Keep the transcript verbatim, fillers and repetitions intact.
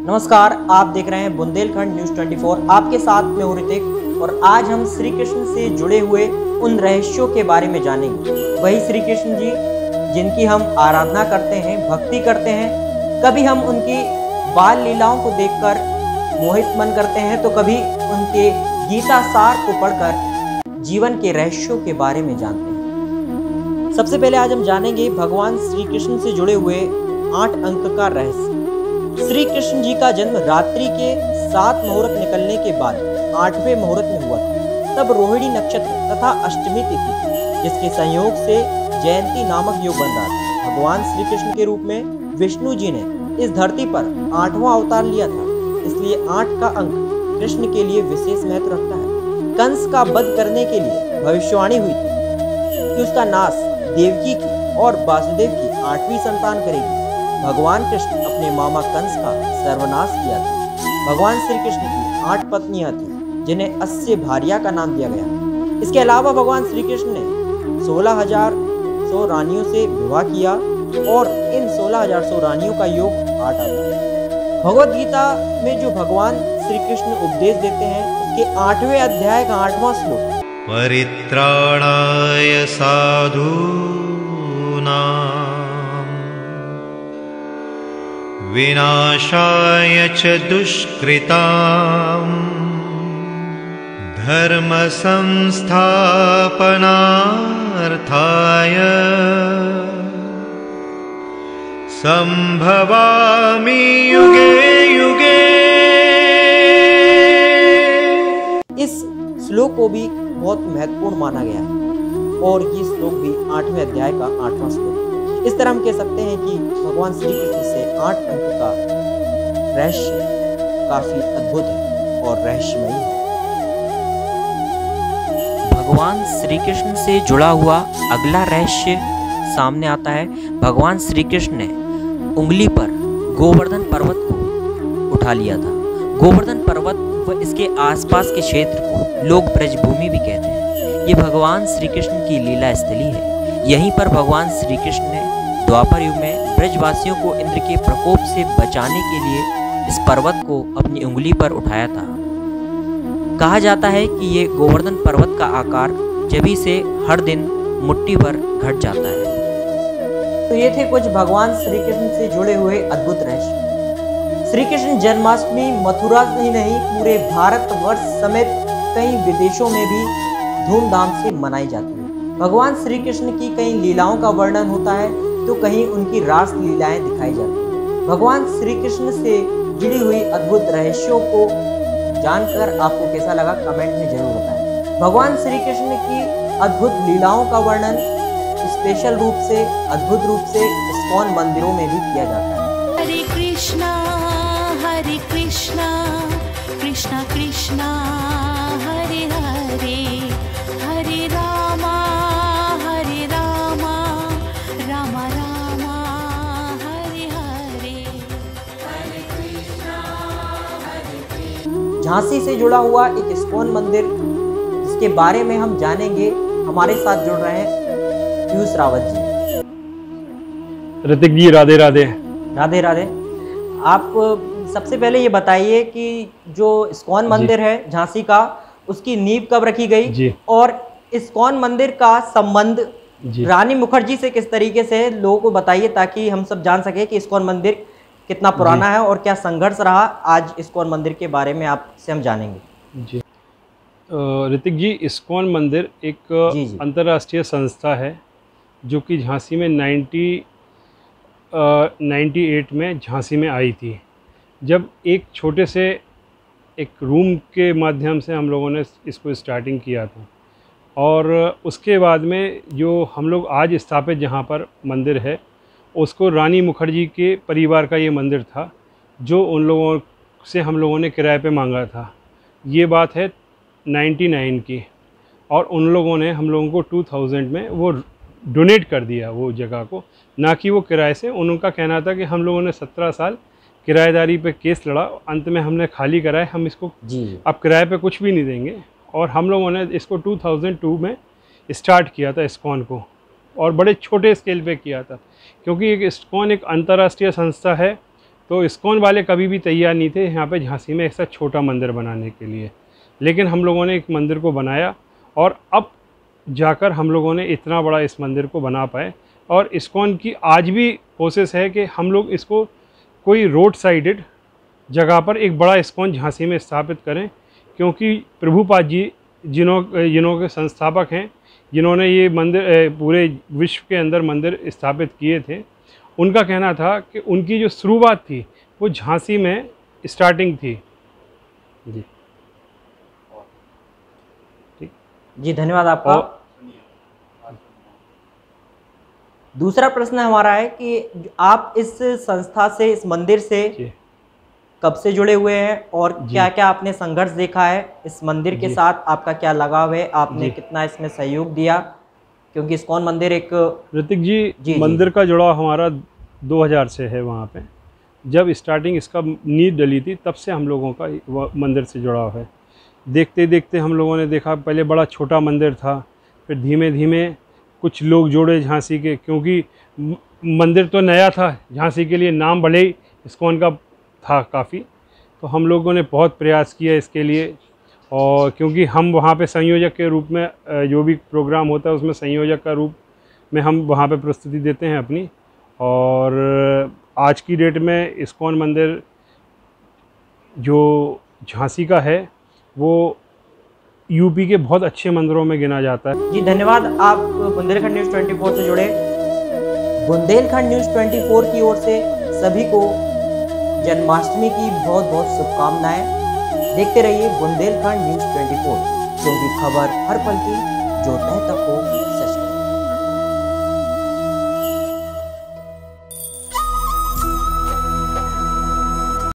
नमस्कार, आप देख रहे हैं बुंदेलखंड न्यूज़ चौबीस। आपके साथ मैं हूं ऋतिक और आज हम श्री कृष्ण से जुड़े हुए उन रहस्यों के बारे में जानेंगे। वही श्री कृष्ण जी जिनकी हम आराधना करते हैं, भक्ति करते हैं। कभी हम उनकी बाल लीलाओं को देखकर मोहित मन करते हैं तो कभी उनके गीता सार को पढ़कर जीवन के रहस्यों के बारे में जानते हैं। सबसे पहले आज हम जानेंगे भगवान श्री कृष्ण से जुड़े हुए आठ अंक का रहस्य। श्री कृष्ण जी का जन्म रात्रि के सात मुहूर्त निकलने के बाद आठवें मुहूर्त में हुआ था। तब रोहिणी नक्षत्र तथा अष्टमी तिथि जिसके संयोग से जयंती नामक योग बन रहा था। भगवान श्री कृष्ण के रूप में विष्णु जी ने इस धरती पर आठवां अवतार लिया था, इसलिए आठ का अंक कृष्ण के लिए विशेष महत्व रखता है। कंस का वध करने के लिए भविष्यवाणी हुई थी कि उसका नाश देवकी की और वासुदेव की आठवीं संतान करेगी। भगवान कृष्ण अपने मामा कंस का सर्वनाश किया था। भगवान श्री कृष्ण की आठ पत्नियां थीं जिन्हें अस्सी भार्या का नाम दिया गया। इसके अलावा भगवान श्री कृष्ण ने सोलह हजार सौ रानियों से विवाह किया और इन सोलह हजार सौ रानियों का योग आठ आता है। भगवद गीता में जो भगवान श्री कृष्ण उपदेश देते हैं उसके आठवें अध्याय का आठवां श्लोक, परित्राणाय साधूनां विनाशाय च दुष्कृतां धर्म संस्थापनार्थाय संभवामि युगे युगे। इस श्लोक को भी बहुत महत्वपूर्ण माना गया है और ये श्लोक भी आठवें अध्याय का आठवां श्लोक। इस तरह हम कह सकते हैं कि भगवान श्री कृष्ण से आठ अंक का रहस्य काफी अद्भुत है और रहस्यमयी है। भगवान श्री कृष्ण से जुड़ा हुआ अगला रहस्य सामने आता है। भगवान श्री कृष्ण ने उंगली पर गोवर्धन पर्वत को उठा लिया था। गोवर्धन पर्वत व इसके आसपास के क्षेत्र को लोग ब्रजभूमि भी कहते हैं। ये भगवान श्री कृष्ण की लीला स्थली है। यहीं पर भगवान श्री कृष्ण ने द्वापर युग में ब्रजवासियों को इंद्र के प्रकोप से बचाने के लिए इस पर्वत को अपनी उंगली पर उठाया था। कहा जाता है कि ये गोवर्धन पर्वत का आकार जभी से हर दिन मुट्ठी भर घट जाता है। तो ये थे कुछ भगवान श्री कृष्ण से जुड़े हुए अद्भुत रहस्य। श्री कृष्ण जन्माष्टमी मथुरा ही नहीं पूरे भारत वर्ष समेत कई विदेशों में भी धूमधाम से मनाई जाती है। भगवान श्री कृष्ण की कई लीलाओं का वर्णन होता है तो कहीं उनकी रास लीलाएं दिखाई जाती हैं। भगवान श्री कृष्ण से जुड़ी हुई अद्भुत रहस्यों को जानकर आपको कैसा लगा कमेंट में जरूर बताएं। भगवान श्री कृष्ण की अद्भुत लीलाओं का वर्णन स्पेशल रूप से अद्भुत रूप से इस्कॉन मंदिरों में भी किया जाता है। हरे कृष्णा हरे कृष्णा कृष्णा कृष्णा हरे हरे हरे रामा हरे रामा रामा रामा हरे हरे हरे कृष्णा हरे कृष्णा। झांसी से जुड़ा हुआ एक इस्कॉन मंदिर जिसके बारे में हम जानेंगे। हमारे साथ जुड़ रहे हैं पीयूष रावत जी। ऋतिक जी राधे राधे। राधे राधे। आप सबसे पहले ये बताइए कि जो इस्कॉन मंदिर है झांसी का उसकी नींव कब रखी गई जी। और इस्कॉन मंदिर का संबंध रानी मुखर्जी से किस तरीके से, लोगों को बताइए ताकि हम सब जान सके कि इस्कॉन मंदिर कितना पुराना है और क्या संघर्ष रहा। आज इस्कॉन मंदिर के बारे में आपसे हम जानेंगे जी। ऋतिक जी, इस्कॉन मंदिर एक अंतर्राष्ट्रीय संस्था है जो कि झांसी में नाइन्टी नाइन्टी एट में झांसी में आई थी। जब एक छोटे से एक रूम के माध्यम से हम लोगों ने इसको स्टार्टिंग किया था और उसके बाद में जो हम लोग आज स्थापित जहाँ पर मंदिर है उसको रानी मुखर्जी के परिवार का ये मंदिर था जो उन लोगों से हम लोगों ने किराए पे मांगा था। ये बात है नाइन्टी नाइन की और उन लोगों ने हम लोगों को टू थाउज़ेंड में वो डोनेट कर दिया वो जगह को, ना कि वो किराए से। उनका कहना था कि हम लोगों ने सत्रह साल किराएदारी पे केस लड़ा, अंत में हमने खाली कराए, हम इसको अब किराए पे कुछ भी नहीं देंगे। और हम लोगों ने इसको टू थाउज़ेंड टू में स्टार्ट किया था इस्कॉन को और बड़े छोटे स्केल पे किया था क्योंकि एक इस्कॉन एक अंतर्राष्ट्रीय संस्था है तो इस्कॉन वाले कभी भी तैयार नहीं थे यहाँ पे झांसी में ऐसा छोटा मंदिर बनाने के लिए, लेकिन हम लोगों ने एक मंदिर को बनाया और अब जाकर हम लोगों ने इतना बड़ा इस मंदिर को बना पाए। और इस्कॉन की आज भी कोशिश है कि हम लोग इसको कोई रोड साइडेड जगह पर एक बड़ा इस्कॉन झांसी में स्थापित करें, क्योंकि प्रभुपाद जी जिन्हों जिन्हों के संस्थापक हैं, जिन्होंने ये मंदिर पूरे विश्व के अंदर मंदिर स्थापित किए थे, उनका कहना था कि उनकी जो शुरुआत थी वो झांसी में स्टार्टिंग थी। जी ठीक जी, धन्यवाद आपका। दूसरा प्रश्न हमारा है कि आप इस संस्था से, इस मंदिर से कब से जुड़े हुए हैं और क्या क्या आपने संघर्ष देखा है इस मंदिर के साथ, आपका क्या लगाव है, आपने कितना इसमें सहयोग दिया, क्योंकि इस्कॉन मंदिर एक ऋतिक जी, जी मंदिर जी। का जुड़ाव हमारा दो हज़ार से है। वहाँ पे जब स्टार्टिंग इसका नींव डली थी तब से हम लोगों का मंदिर से जुड़ाव है। देखते देखते हम लोगों ने देखा पहले बड़ा छोटा मंदिर था, फिर धीमे धीमे कुछ लोग जोड़े झांसी के, क्योंकि मंदिर तो नया था झांसी के लिए, नाम भले ही इस्कॉन का था काफ़ी, तो हम लोगों ने बहुत प्रयास किया इसके लिए। और क्योंकि हम वहाँ पे संयोजक के रूप में जो भी प्रोग्राम होता है उसमें संयोजक का रूप में हम वहाँ पे प्रस्तुति देते हैं अपनी। और आज की डेट में इस्कॉन मंदिर जो झांसी का है वो यूपी के बहुत अच्छे मंदिरों में गिना जाता है। जी धन्यवाद, आप बुंदेलखंड न्यूज़ चौबीस से जुड़े। बुंदेलखंड न्यूज़ चौबीस की ओर से सभी को जन्माष्टमी की बहुत बहुत शुभकामनाएं। देखते रहिए बुंदेलखंड न्यूज़ चौबीस, क्योंकि खबर हर पल की जो तय तक हो